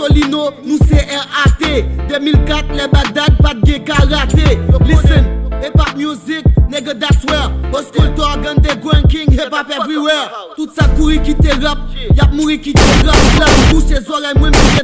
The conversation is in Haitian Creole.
Solino, nous c'est RAT. 2004, les Bagdad, pas de karaté. Listen, hip hop music, nigga that's where. Old school to organ, the Grand King, hip hop everywhere. Tout ça courir qui te rap, y'a mouri qui te rap. La bouche, les oreilles, moi,